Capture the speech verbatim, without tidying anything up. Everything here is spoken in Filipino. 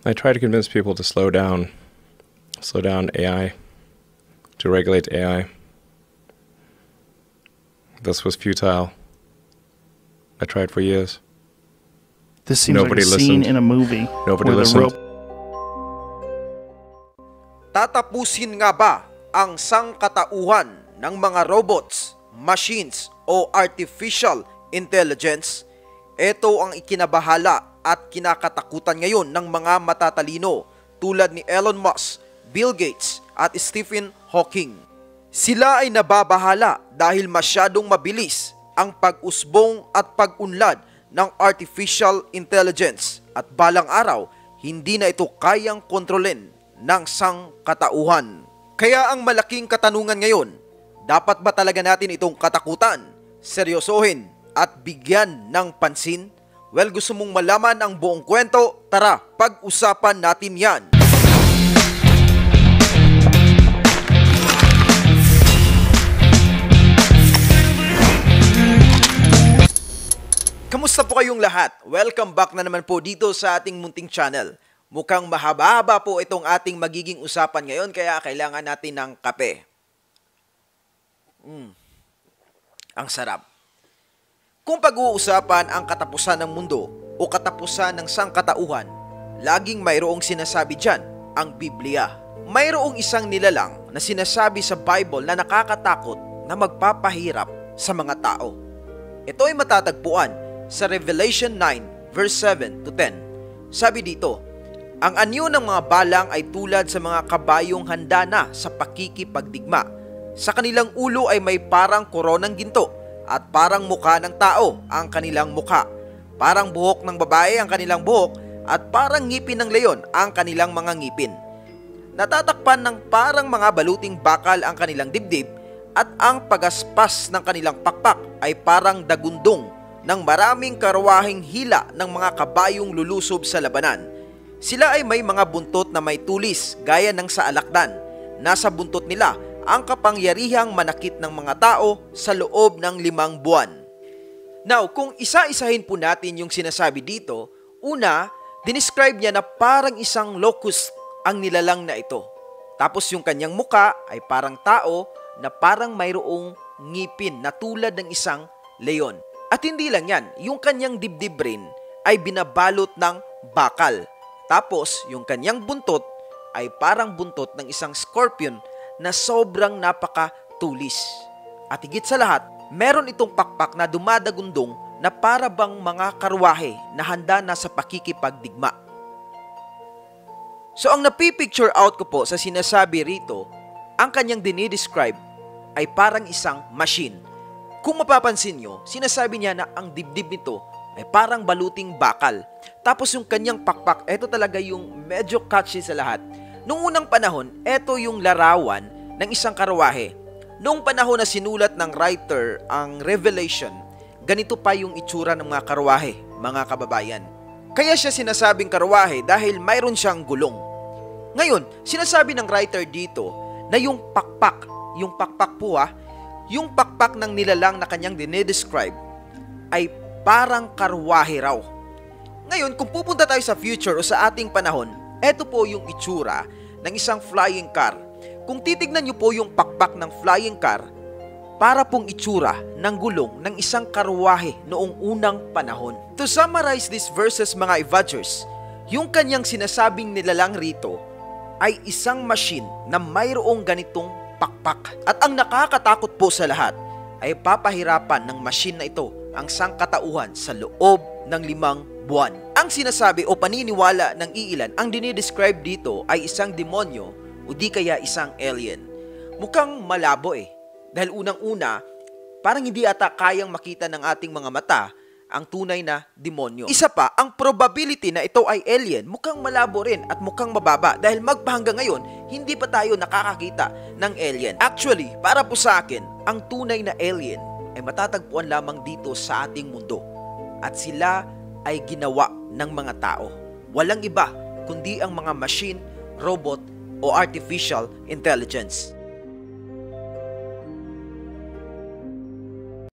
I try to convince people to slow down, slow down A I, to regulate A I. This was futile. I tried for years. This seems Nobody like a scene listened. in a movie. Nobody where the listened. rope- Tatapusin nga ba ang sangkatauhan ng mga robots, machines o artificial intelligence? Ito ang ikinabahala at kinakatakutan ngayon ng mga matatalino tulad ni Elon Musk, Bill Gates at Stephen Hawking. Sila ay nababahala dahil masyadong mabilis ang pag-usbong at pag-unlad ng artificial intelligence at balang araw hindi na ito kayang kontrolin ng sangkatauhan. Kaya ang malaking katanungan ngayon, dapat ba talaga natin itong katakutan, seryosohin at bigyan ng pansin? Well, gusto mong malaman ang buong kwento? Tara, pag-usapan natin yan. Kamusta po kayong lahat? Welcome back na naman po dito sa ating munting channel. Mukhang mahaba-haba po itong ating magiging usapan ngayon kaya kailangan natin ng kape. Mm. Ang sarap. Kung pag-uusapan ang katapusan ng mundo o katapusan ng sangkatauhan, laging mayroong sinasabi dyan, ang Biblia. Mayroong isang nilalang na sinasabi sa Bible na nakakatakot na magpapahirap sa mga tao. Ito ay matatagpuan sa Revelation nine verse seven to ten. Sabi dito, ang anyo ng mga balang ay tulad sa mga kabayong handa na sa pakikipagdigma. Sa kanilang ulo ay may parang koronang ginto at parang mukha ng tao ang kanilang mukha. Parang buhok ng babae ang kanilang buhok at parang ngipin ng leon ang kanilang mga ngipin. Natatakpan ng parang mga baluting bakal ang kanilang dibdib at ang pagaspas ng kanilang pakpak ay parang dagundong ng maraming karwaheng hila ng mga kabayong lulusob sa labanan. Sila ay may mga buntot na may tulis gaya ng sa alakdan. Nasa buntot nila ang kapangyarihang manakit ng mga tao sa loob ng limang buwan. Now, kung isa-isahin po natin yung sinasabi dito, una, dinescribe niya na parang isang locust ang nilalang na ito. Tapos yung kanyang muka ay parang tao na parang mayroong ngipin na tulad ng isang leon. At hindi lang yan, yung kanyang dibdib rin ay binabalot ng bakal. Tapos, yung kanyang buntot ay parang buntot ng isang scorpion na sobrang napakatulis. At higit sa lahat, meron itong pakpak na dumadagundong na para bang mga karwahe na handa na sa pakikipagdigma. So, ang napipicture out ko po sa sinasabi rito, ang kanyang dinidescribe ay parang isang machine. Kung mapapansin nyo, sinasabi niya na ang dibdib nito ay parang baluting bakal. Tapos yung kanyang pakpak, ito talaga yung medyo catchy sa lahat. Noong unang panahon, ito yung larawan ng isang karwahe. Noong panahon na sinulat ng writer ang Revelation, ganito pa yung itsura ng mga karwahe, mga kababayan. Kaya siya sinasabing karwahe dahil mayroon siyang gulong. Ngayon, sinasabi ng writer dito na yung pakpak, yung pakpak po ha, yung pakpak ng nilalang na kanyang dinedescribe ay parang karwahe raw. Ngayon, kung pupunta tayo sa future o sa ating panahon, eto po yung itsura ng isang flying car. Kung titignan nyo po yung pakpak ng flying car, para pong itsura ng gulong ng isang karwahe noong unang panahon. To summarize these verses mga Evagers, yung kanyang sinasabing nilalang rito ay isang machine na mayroong ganitong pakpak. At ang nakakatakot po sa lahat ay papahirapan ng machine na ito ang sangkatauhan sa loob ng limang buwan. Ang sinasabi o paniniwala ng iilan, ang dinidescribe dito ay isang demonyo o di kaya isang alien. Mukhang malabo eh. Dahil unang-una, parang hindi ata kayang makita ng ating mga mata ang tunay na demonyo. Isa pa, ang probability na ito ay alien mukhang malabo rin at mukhang mababa dahil magpahanggang ngayon, hindi pa tayo nakakakita ng alien. Actually, para po sa akin, ang tunay na alien ay matatagpuan lamang dito sa ating mundo. At sila ay ginawa ng mga tao. Walang iba kundi ang mga machine, robot o artificial intelligence.